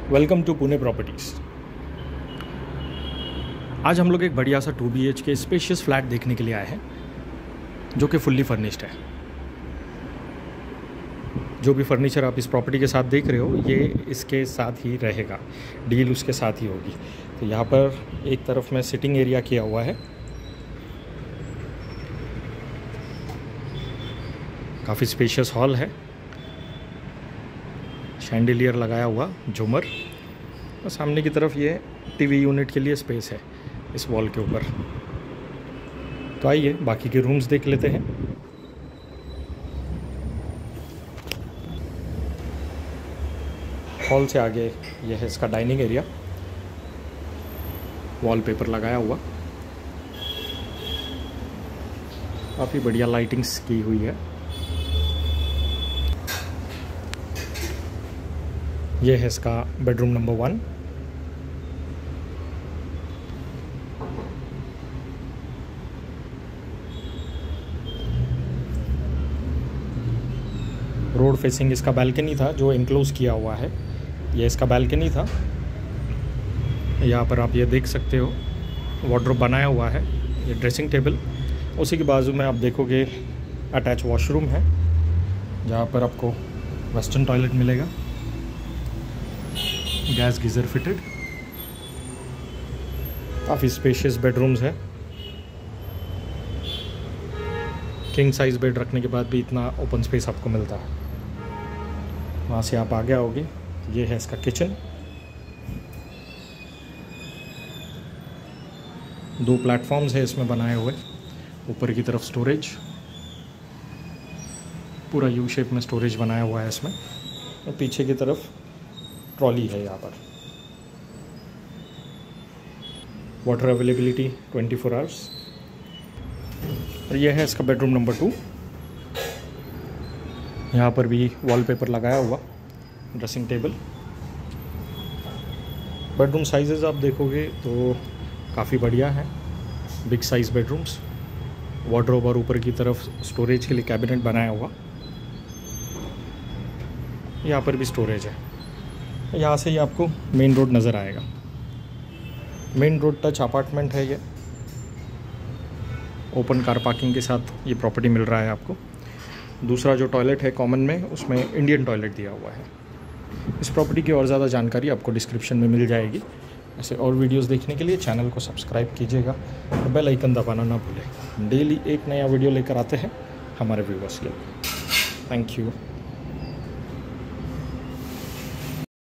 Welcome to Pune properties. आज हम लोग एक बढ़िया सा 2 BHK स्पेशियस फ्लैट देखने के लिए आए हैं जो कि फुल्ली फर्निश्ड है। जो भी फर्नीचर आप इस प्रॉपर्टी के साथ देख रहे हो ये इसके साथ ही रहेगा, डील उसके साथ ही होगी। तो यहाँ पर एक तरफ में सिटिंग एरिया किया हुआ है, काफ़ी स्पेशियस हॉल है, शैंडिलियर लगाया हुआ झूमर, और सामने की तरफ ये टीवी यूनिट के लिए स्पेस है इस वॉल के ऊपर। तो आइए बाकी के रूम्स देख लेते हैं। हॉल से आगे ये है इसका डाइनिंग एरिया, वॉलपेपर लगाया हुआ, काफ़ी बढ़िया लाइटिंग्स की हुई है। ये है इसका बेडरूम नंबर 1। रोड फेसिंग इसका बालकनी था जो इनक्लोज किया हुआ है। ये इसका बालकनी था। यहाँ पर आप ये देख सकते हो वार्डरोब बनाया हुआ है, ये ड्रेसिंग टेबल। उसी के बाजू में आप देखोगे अटैच वॉशरूम है जहाँ पर आपको वेस्टर्न टॉयलेट मिलेगा, गैस गीज़र फिटेड, काफ़ी स्पेशियस बेडरूम्स है। किंग साइज़ बेड रखने के बाद भी इतना ओपन स्पेस आपको मिलता है। वहाँ से आप आगे आओगे, ये है इसका किचन। 2 प्लेटफॉर्म्स है इसमें बनाए हुए, ऊपर की तरफ स्टोरेज, पूरा यू शेप में स्टोरेज बनाया हुआ है इसमें, और पीछे की तरफ ट्रॉली है। यहाँ पर वाटर अवेलेबिलिटी 24 आवर्स। और यह है इसका बेडरूम नंबर 2। यहाँ पर भी वॉलपेपर लगाया हुआ, ड्रेसिंग टेबल। बेडरूम साइजेस आप देखोगे तो काफ़ी बढ़िया है, बिग साइज़ बेडरूम्स। वार्डरोब और ऊपर की तरफ स्टोरेज के लिए कैबिनेट बनाया हुआ। यहाँ पर भी स्टोरेज है। यहाँ से ही आपको मेन रोड नज़र आएगा। मेन रोड टच अपार्टमेंट है ये, ओपन कार पार्किंग के साथ ये प्रॉपर्टी मिल रहा है आपको। दूसरा जो टॉयलेट है कॉमन में, उसमें इंडियन टॉयलेट दिया हुआ है। इस प्रॉपर्टी की और ज़्यादा जानकारी आपको डिस्क्रिप्शन में मिल जाएगी। ऐसे और वीडियोस देखने के लिए चैनल को सब्सक्राइब कीजिएगा और बेल आइकन दबाना ना भूलें। डेली एक नया वीडियो लेकर आते हैं हमारे व्यूअर्स के लिए। Thank you.